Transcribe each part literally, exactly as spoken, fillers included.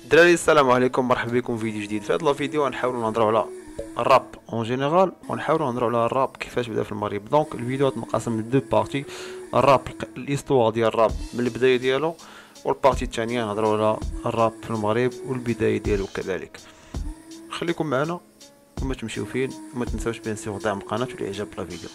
دراري السلام عليكم، مرحبا بكم في فيديو جديد. في هذا الفيديو غنحاولوا نهضروا على الراب اون جينيرال، ونحاولوا نهضروا على الراب كيفاش بدا في المغرب. دونك الفيديو غتنقسم لدو بارتي: الراب الاستوار ديال الراب من البدايه ديالو، والبارتي الثانيه نهضروا على الراب في المغرب والبدايه ديالو كذلك. خليكم معنا وما تمشيو فين، وما تنساوش بيان سور دعم القناه والاعجاب بالفيديو.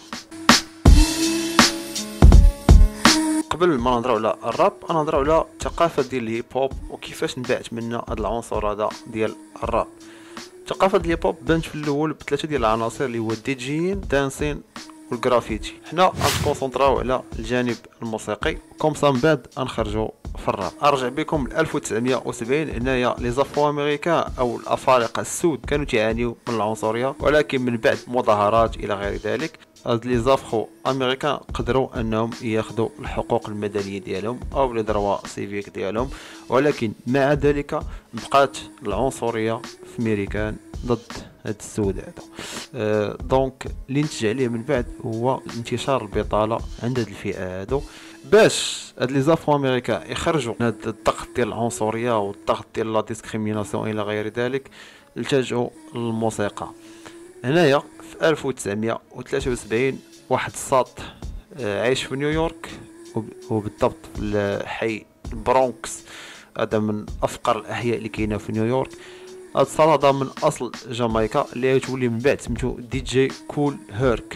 قبل ما نهضروا على الراب نهضروا على الثقافه ديال الهيب هوب وكيفاش نبعت منا هذا العنصر هذا ديال الراب. ثقافه الهيب هوب بانت في الاول بثلاثه ديال العناصر اللي هو الديجيين، دانسين، والجرافيتي. حنا غنكونسونطراو على الجانب الموسيقي كوم من بعد غنخرجوا في الراب. ارجع بكم ل ألف وتسعمائة وسبعين. هنايا لي زافو امريكان او الافارقه السود كانوا تعانيوا من العنصريه، ولكن من بعد مظاهرات الى غير ذلك هاد لي زافرو امريكان قدروا انهم ياخذوا الحقوق المدنيه ديالهم او لي دروا سيفيك ديالهم، ولكن مع ذلك بقات العنصريه في امريكان ضد هاد السود هذا. أه دونك اللي نتج عليه من بعد هو انتشار البطاله عند هاد الفئه هادو. باش هاد لي زافرو امريكان يخرجوا من هاد الضغط ديال العنصريه والضغط ديال لا ديسكريميناسيون الى غير ذلك، التجؤوا للموسيقى. هنايا في ألف وتسعمائة وثلاثة وسبعين واحد الساط عايش في نيويورك، وبالضبط في حي البرونكس. هذا من افقر الاحياء اللي كاينه في نيويورك. هذا الساط هذا من اصل جامايكا، اللي تولي من بعد سميتو دي جي كول هيرك.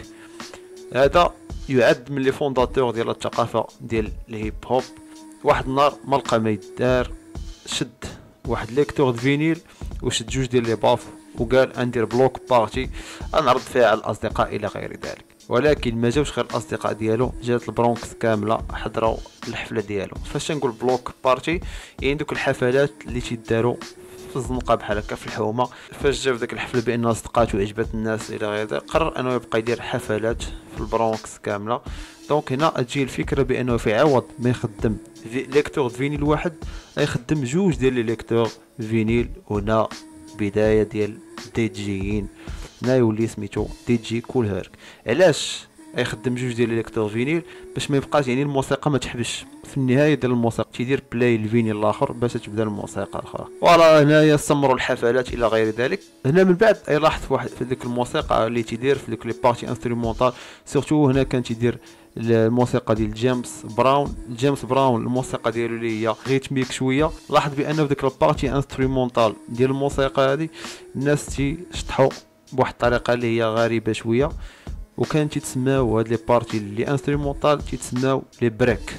هذا يعد من لي فونداتور ديال الثقافه ديال الهيب هوب. واحد النهار ما لقى ما يدار، شد واحد ليكتور د فينيل وشد جوج ديال لي باف وقال اندير بلوك بارتي نعرض فيها على الاصدقاء الى غير ذلك. ولكن ما جاوش غير الاصدقاء ديالو، جات البرونكس كامله حضروا الحفله ديالو. فاش نقول بلوك بارتي يعني دوك الحفلات اللي تيداروا في الزنقه بحال هكا في الحومه. فاش جا في ديك الحفله بان اصدقات وعجبت الناس الى غير ذلك، قرر انه يبقى يدير حفلات في البرونكس كامله. دونك هنا تجي الفكره بانه في عوض ما يخدم في ليكتور فينيل واحد يخدم جوج ديال لي ليكتور فينيل. هنا بدايه ديال ديجيين. هنا يولي سميتو دي جي كول هيرك. علاش يخدم جوج ديال ليكتور فينيل؟ باش ما يبقاش يعني الموسيقى ما تحبش في النهايه ديال الموسيقى، تيدير بلاي الفينيل الاخر باش تبدا الموسيقى الاخرى. فوالا هنايا استمروا الحفلات الى غير ذلك. هنا من بعد لاحظت واحد في ديك الموسيقى اللي تيدير في ديك لي بارتي انسترومونتال، سورتو هنا كان تيدير الموسيقى ديال جيمس براون. جيمس براون الموسيقى ديالو اللي هي ريتميك شويه. لاحظ بان في ديك البارتي انسترومونتال ديال الموسيقى هذه الناس تيشطحوا بواحد الطريقه اللي هي غريبه شويه، وكان تيتسماو هاد لي بارتي اللي انسترومونتال تيتسماو لي بريك.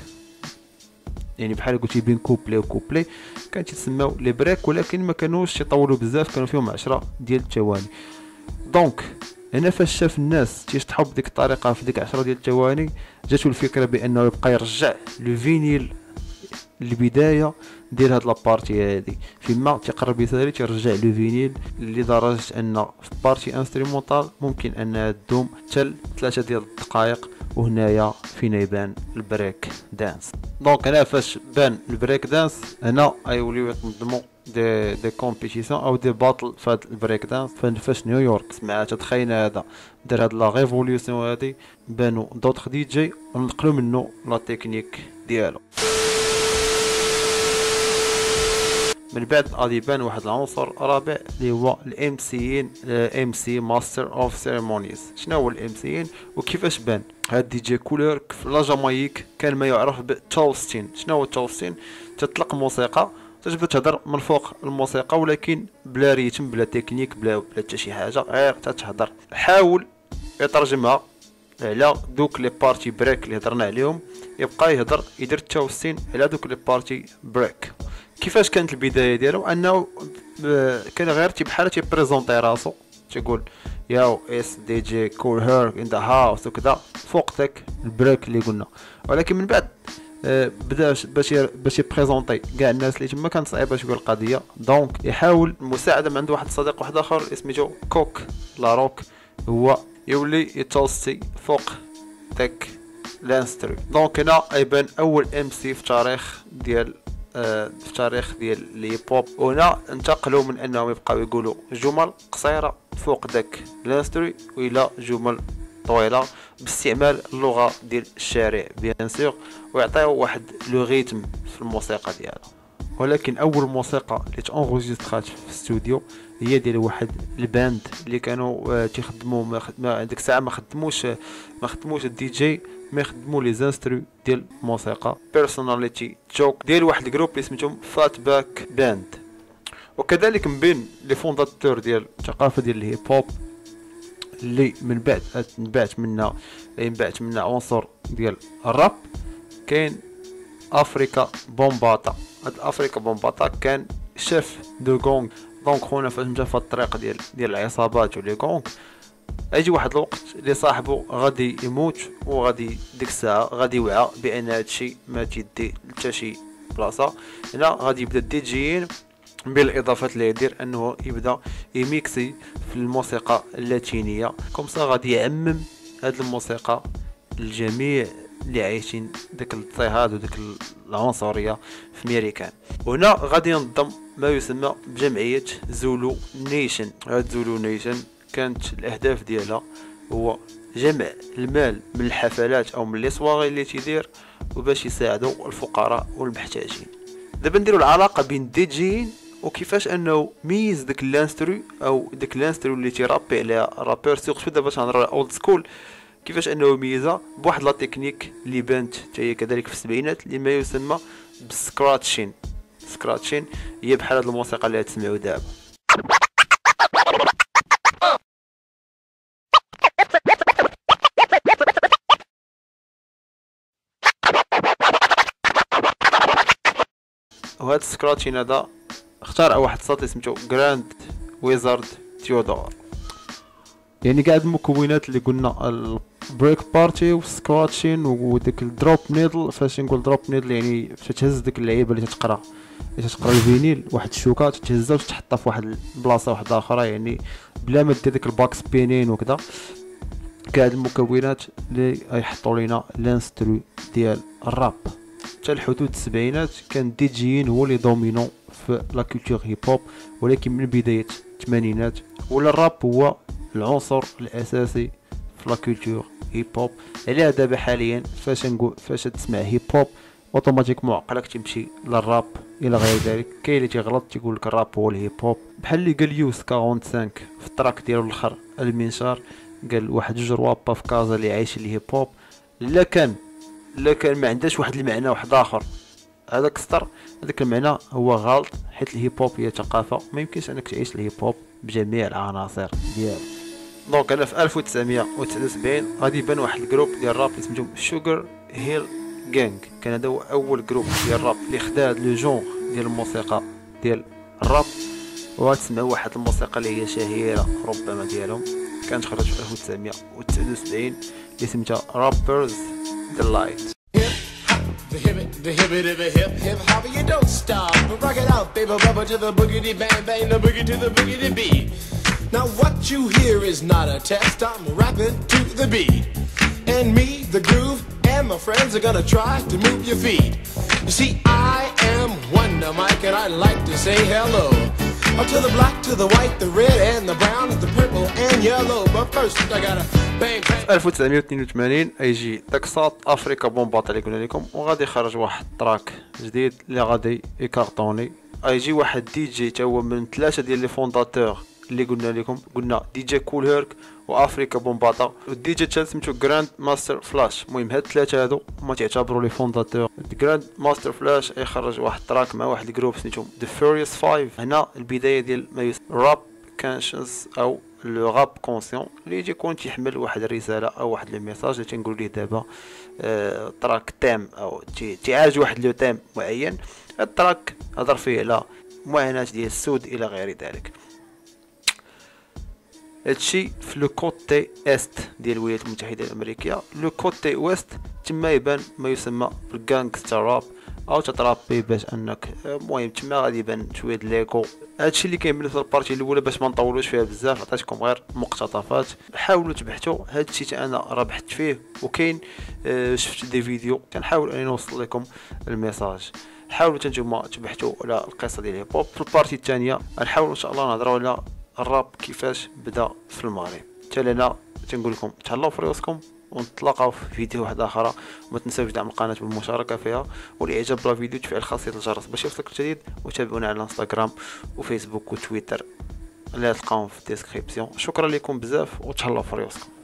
يعني بحال قلتي بين كوبلي وكوبلي كان تيتسماو لي بريك، ولكن ما كانوش يطولوا بزاف، كانوا فيهم عشرة ديال الثواني. دونك هنا فاش شاف الناس تيشطحوا بديك الطريقه في ديك عشرة ديال الثواني، جاتو الفكره بانه يبقى يرجع لو فينيل البدايه ديال هاد لابارتي هادي، فيما تيقرب يسالي تيرجع لو فينيل لدرجه ان في بارتي انسترومونتال ممكن انها تدوم حتى ثلاثه ديال الدقائق. وهنايا فين يبان البريك دانس. دونك هنا فاش بان البريك دانس، هنا غيوليو يتنظموا دي دي كومبيتيسيون او دي باتل في هاد البريك دانس. فاش نيويورك سمعت تخيل هذا دار هاد لا ريفوليوسيون هادي، بانوا دوطخ دي جي ونقلوا منه لا تكنيك ديالو. من بعد غادي يبان واحد العنصر رابع اللي هو الام سيين، ام سي ماستر اوف سيريمونيز. شنو هو الام سيين وكيفاش بان؟ هاد دي جي كولر في لا جامايك كان ما يعرف بالتولستين. شنو هو التولستين؟ تطلق موسيقى تجبد تهضر من فوق الموسيقى، ولكن بلا ريتم بلا تكنيك بلا بلا حتى شي حاجه، غير تتهضر. حاول يترجمها على دوك لي بارتي بريك اللي هضرنا عليهم، يبقى يهضر يدير التوستين على دوك لي بارتي بريك. كيفاش كانت البدايه ديالو؟ انه كان غير تي بحال تي بريزونطي راسو، تيقول ياو اس دي جي كول هير ان ذا هاوس وكذا فوق داك البريك اللي قلنا. ولكن من بعد بدا باش باش يبريزونطي كاع الناس اللي تما كانت صعيبه شويه القضيه. دونك يحاول المساعده من عنده واحد الصديق واحد اخر سميتو كوك لاروك، هو يولي يتوستي فوق داك لانسترو. دونك هنا يبان اول ام سي في تاريخ ديال في التاريخ ديال الهيب هوب. وهنا انتقلوا من انهم يبقاو يقولوا جمل قصيره فوق داك لانسترو والى جمل طويله باستعمال اللغه ديال الشارع بيان سور، ويعطيو واحد لو ريتم في الموسيقى ديالو. ولكن اول موسيقى اللي تانغوجيسترات في الاستوديو هي ديال واحد الباند اللي كانوا تيخدموا ما ديك الساعه ما خدموش ما خدموش الدي جي، ما يخدموا لي زانسترو ديال الموسيقى بيرسوناليتي جوك ديال واحد الجروب اللي سميتهم فات باك باند. وكذلك من بين لي فونداتور ديال الثقافه ديال الهيب هوب اللي من بعد تنبعت منا ينبعت منا عنصر ديال الراب كاين افريكا بومباتا. هاد افريكا بومباتا كان شيف دو غونغ. دونك خونا فاش مشى في الطريق ديال ديال العصابات ولي غونغ اجي واحد الوقت اللي صاحبه غادي يموت، وغادي ديك الساعه غادي يوعى بان هادشي ما تيدي حتى شي بلاصه. هنا غادي يبدا الديجيين بالاضافات اللي يدير انه يبدا يميكسي في الموسيقى اللاتينيه كومسا غادي يعمم هاد الموسيقى الجميع اللي عايشين داك الاضطهاد وداك العنصريه في ميريكان. وهنا غادي ينظم ما يسمى بجمعيه زولو نيشن. هاد زولو نيشن كانت الاهداف ديالها هو جمع المال من الحفلات او من لي سواغي اللي تيدير وباش يساعدوا الفقراء والمحتاجين. دابا نديروا العلاقه بين الديجيين وكيفاش انه ميز داك الانسترو او داك الانسترو اللي تيرابي عليها رابور سيغتو دابا تنهضروا على اولد سكول، كيفاش انه ميزه بواحد لا تكنيك اللي بانت حتى هي كذلك في السبعينات اللي ما يسمى بالسكراتشين. سكراتشين هي بحال هاد الموسيقى اللي تسمعوا دابا. وهاد السكراتشين هذا اختار واحد الصوت سميتو جراند ويزارد تيودور. يعني كاع المكونات اللي قلنا البريك بارتي والسكراتشين وديك الدروب نيدل. فاش نقول دروب نيدل يعني فاش تهز ديك اللعيبه اللي تتقرا اللي تتقرا الفينيل واحد الشوكه تتهزها وتحطها في واحد البلاصه واحده اخرى، يعني بلا ما دير ديك الباك سبينين وكذا. كاع المكونات اللي يحطوا لينا الانسترو ديال الراب. حتى الحدود السبعينات كان دي جيين هو اللي دومينون في لا كولتور هيب هوب، ولكن من بدايه الثمانينات ولا الراب هو العنصر الاساسي في لا كولتور هيب هوب. علاه دابا حاليا فاش نقول فاش تسمع هيب هوب اوتوماتيكمون عقلك تمشي للراب الى غير ذلك. كاين اللي تيغلط تيقول لك الراب هو الهيب هوب، بحال اللي قال يوس خمسة وأربعين في التراك ديالو الاخر المنشار، قال واحد جوج روابا في كازا اللي عايش الهيب هوب. لا كان لا كان ما عندهاش واحد المعنى واحد اخر هذاك السطر، هذاك المعنى هو غلط، حيت الهيب هوب هي ثقافه ما يمكنش انك تعيش الهيب هوب بجميع العناصر ديالو. دونك انا في ألف وتسعمية وتسعة وسبعين غادي يبان واحد الجروب ديال الراب سميتهم شوغر هيل غانغ. كان هذا هو اول جروب ديال الراب اللي خدا هذا لو جونغ ديال الموسيقى ديال الراب. وغتسمعوا واحد الموسيقى اللي هي شهيره ربما ديالهم، كانت خرجت في ألف وتسعمية وتسعة وسبعين اللي سميتها رابرز ديلايت. The hip it, the hip it, the hip hip hop, you don't stop. Rock it out, baby, bubba to the boogity bang bang, the boogie to the boogity beat. Now what you hear is not a test. I'm rapping to the beat, and me, the groove, and my friends are gonna try to move your feet. You see, I am Wonder Mike, and I like to say hello. Up to the black, to the white, the red, and the brown, and the purple and yellow. But first, I gotta bang bang. ألف وتسعمية واثنين وثمانين يجي داك صوت افريكا بومباط اللي قلنا لكم، وغادي يخرج واحد التراك جديد اللي غادي يكارطوني. يجي واحد دي جي تا هو من ثلاثه ديال لي فونداتور اللي قلنا لكم، قلنا دي جي كول هيرك وافريكا بومباطا والدي جي تشال سميتو جراند ماستر فلاش. المهم هاد الثلاثه هادو هما تعتبروا لي فونداتور. جراند ماستر فلاش يخرج واحد التراك مع واحد الجروب سميتو ذا فيوريوس فايف. هنا البدايه ديال ما يسمى راب كونشنس او لو راب كونسيون اللي يجي يكون تيحمل واحد الرساله او واحد لو ميساج اللي تنقول ليه دابا آه تراك تام او تعالج واحد لو تام معين. هاد التراك هضر فيه على معاناه ديال السود الى غير ذلك. هادشي في لو كوتي است ديال الولايات المتحده الامريكيه. لو كوتي ويست تما يبان ما يسمى بالغانغستر راب او تطرابي باش انك المهم تما غادي يبان شويه ليكو. هادشي اللي كاين في البارتي الاولى باش ما نطولوش فيها بزاف، عطيتكم غير مقتطفات. حاولوا تبحثوا هادشي حتى انا راه بحثت فيه وكاين آه شفت دي فيديو كنحاول اني نوصل لكم الميساج. حاولوا نتوما تبحثوا على القصه ديال الهيب هوب. في البارتي الثانيه غنحاولوا ان شاء الله نهضروا على الراب كيفاش بدا في المغرب. حتى لنا تنقول لكم تهلاو في راسكم ونتلاقاو في فيديو واحد اخرى. وما تنساوش دعم القناه بالمشاركه فيها، والاعجاب بالفيديو تفعيل خاصيه الجرس باش يوصلك الجديد. وتابعونا على انستغرام وفيسبوك وتويتر اللي تلقاهم في الديسكريبسيون. شكرا لكم بزاف وتهلاو في ريوسكم.